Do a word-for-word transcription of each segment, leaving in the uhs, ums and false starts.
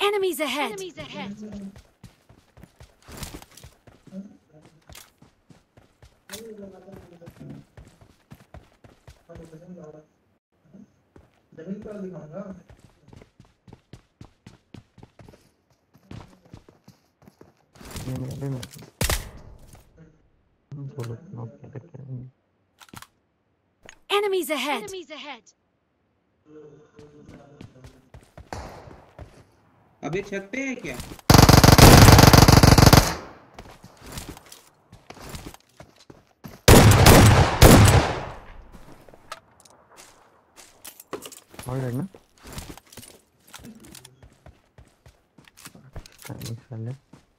Enemies ahead. Enemies ahead. जमीन पर दिखाऊंगा। ये मेरे में बोलो नॉक क्या करेंगे। Enemies ahead. Enemies ahead. अबे छत पे है क्या? और है ना नहीं साले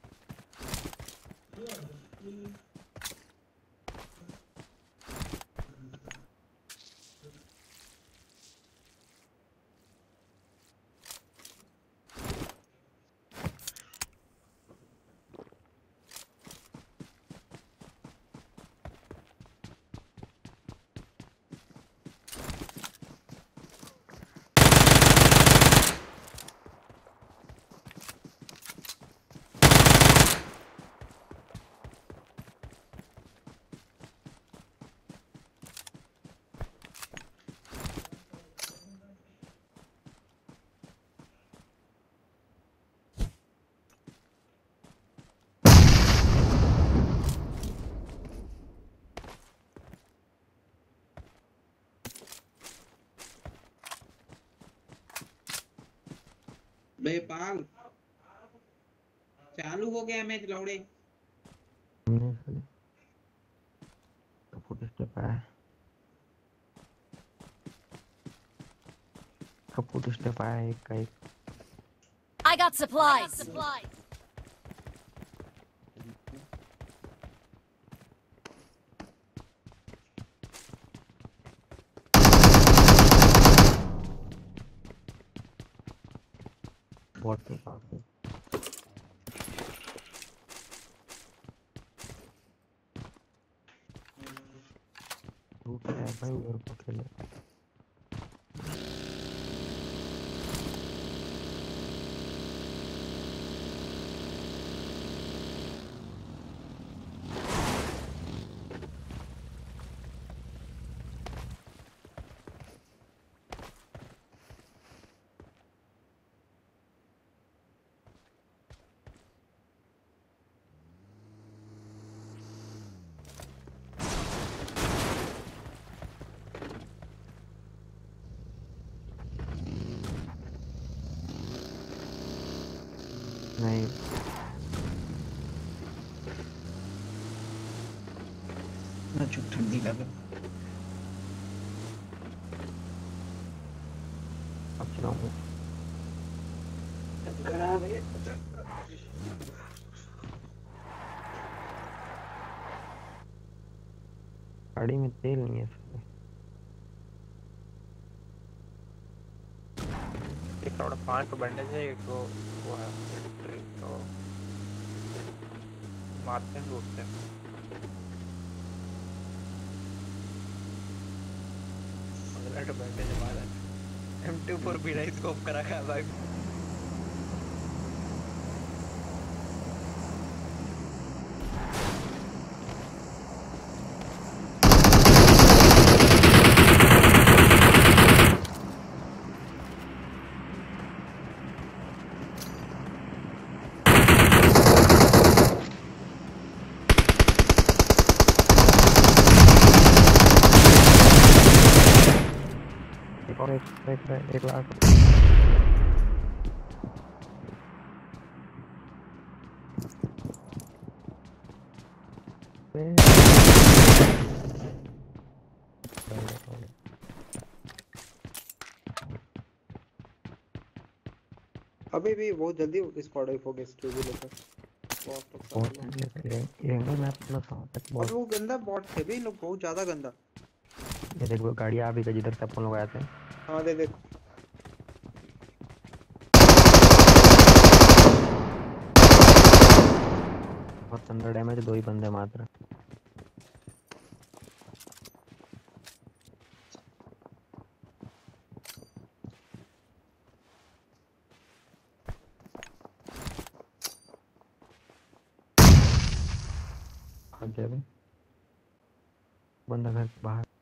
बेपाल चालू हो गया मैच लौड़े। नहीं साले कपूर स्टेप आया कपूर स्टेप आया एक का एक। I got supplies. I got supplies. Bot के पास है रूट है भाई उधर को खेले। नहीं ना चुप ठंडी लगे। अब चलाऊंगा गाड़ी में तेल नहीं है साले। एक और पांच तो बैंडेज है एक तो वो है तो मारते हैं उठते हैं। अगला तो बैंडेज मारा एम टू फोर बिना स्कोप करा है भाई। और एक एक एक लाख अभी भी बहुत जल्दी स्क्वाड वाइप हो गया स्टोरी लेकर। बहुत एंगल में अपना कहां तक और वो गंदा बॉट थे भी लोग बहुत ज्यादा गंदा। ये देख वो गाड़ी आ भी गई जिधर से अपन लोग आए थे। हाँ दे देख बहुत अंदर डैमेज दो ही बंदे मात्र। भाग गया बे बंदा घर के बाहर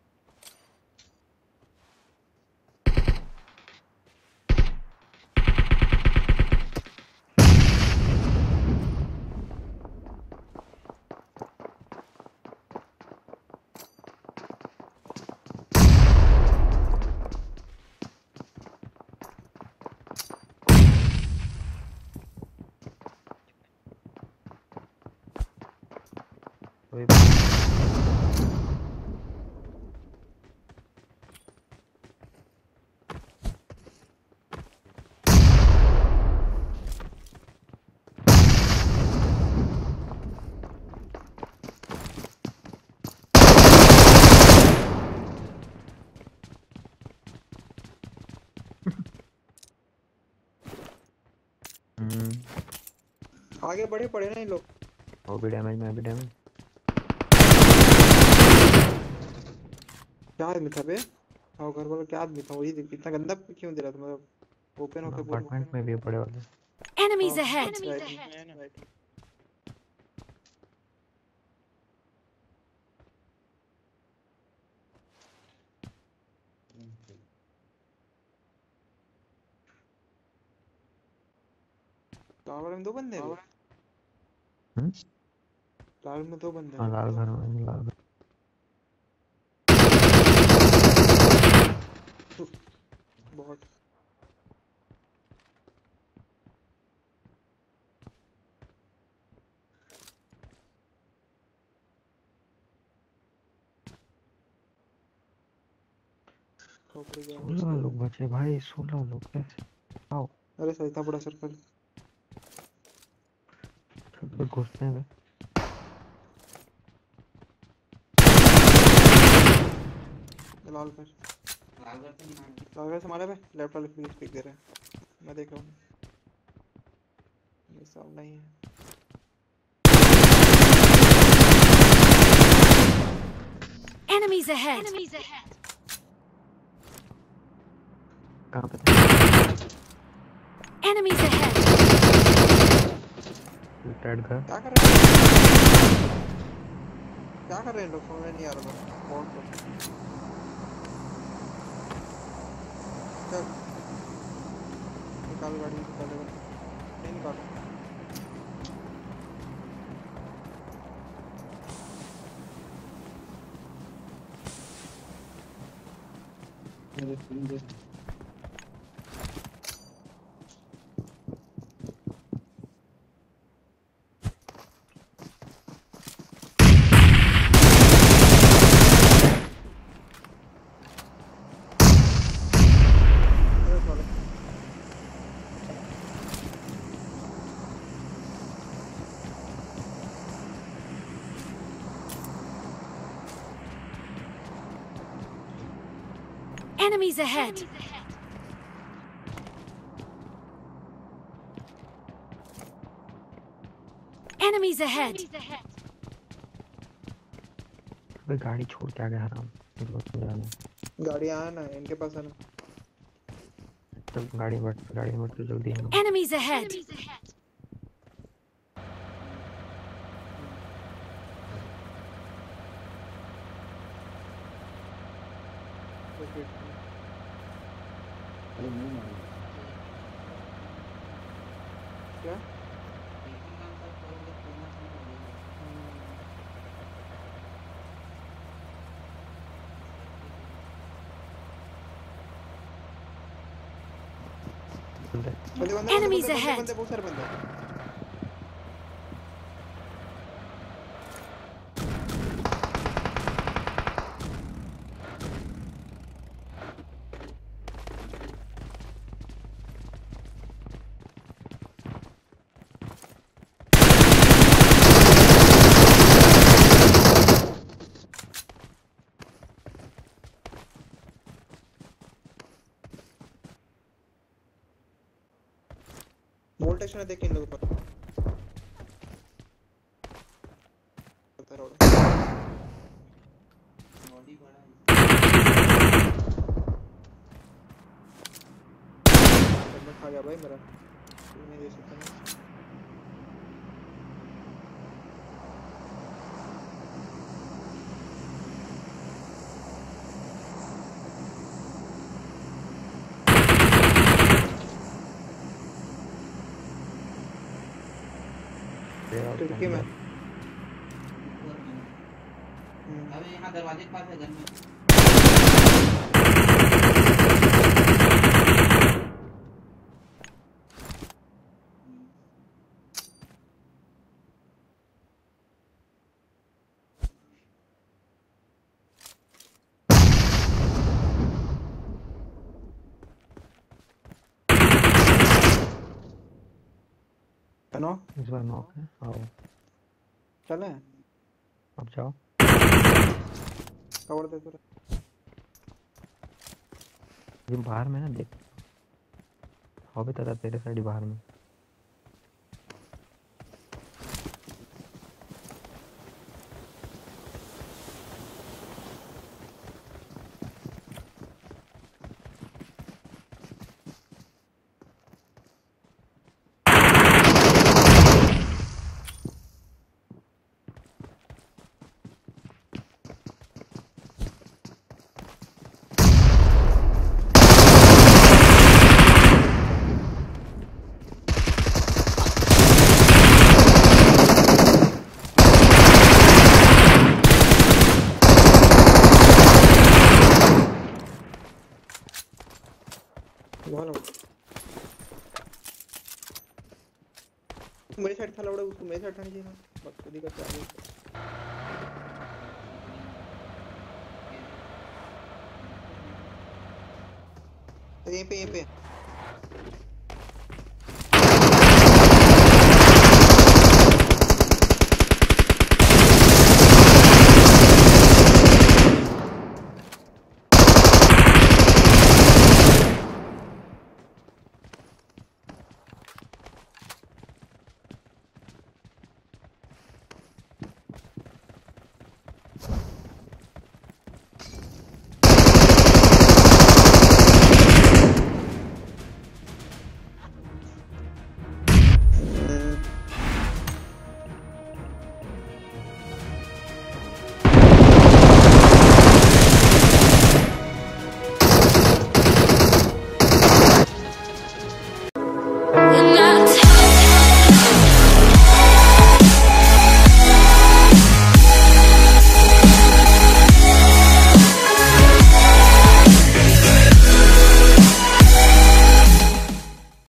वही हम्म आगे बढ़े पड़े ना ये लोग। वो भी डैमेज मैं भी डैमेज क्या आदमी था बे? हाँ घर वाला क्या आदमी था? वही देख, इतना गंदा क्यों दे रहा था? मतलब ओपन होके पूरा अपार्टमेंट में भी बड़े वाले Enemies हाँ, ahead! right, Enemies ahead! right. Tower में दो बंदे हैं। हम्म टावर में दो बंदे हाँ हैं। लाल घर में लाल घर बहुत खोपड़ी गया सोलह उसके। लोग बचे भाई सोलह लोग कैसे आओ अरे सही था बड़ा सर्कल। छत पे घुसते हैं बे लाल पर लाल घर से नहीं मार लाल घर से मारे बे। लेफ्ट वाले प्लीज पिक दे रहे हैं। मैं देख रहा हूँ। ये सब नहीं है। Enemies ahead! Enemies ahead! कहाँ पे थे Enemies ahead! रेड घर क्या कर रहे हैं? क्या कर रहे हैं लोग? समझ में नहीं आ रहा था। बहुत कुछ। चल निकाल गाड़ी निकाल। नहीं निकालो। अरे साले। Enemies ahead! Enemies ahead! अबे गाड़ी छोड़ के आ गया हराम ये लोग तो जाने गाड़ी आया ना इनके पास है ना। चल गाड़ी बैठ गाड़ी में बैठ के जल्दी आना Enemies ahead! क्या? बंदे बंदे बंदे Enemies बंदे ahead. बंदे बहुत सारे बंदे। वोल्ट एक्शन देख इन लोगों पर। पता रोड बॉडी बड़ा है मैं खा गया भाई मेरा। तू नहीं दे सकता। तेरा खिड़की में। ऊपर में। हम्म, अबे यहाँ दरवाजे के पास है घर में। बनो इस बार नॉक है। आओ चले अब जाओ। कवर दे तेरे। ये बाहर में ना देख, हो भी तेरा तेरे साइड ही बाहर में। बोलो मेरे साइड था लौड़ा, उसको मेरे साइड हटानी चाहिए था। बस खुद ही करके आगे। तो यहीं पे यहीं पे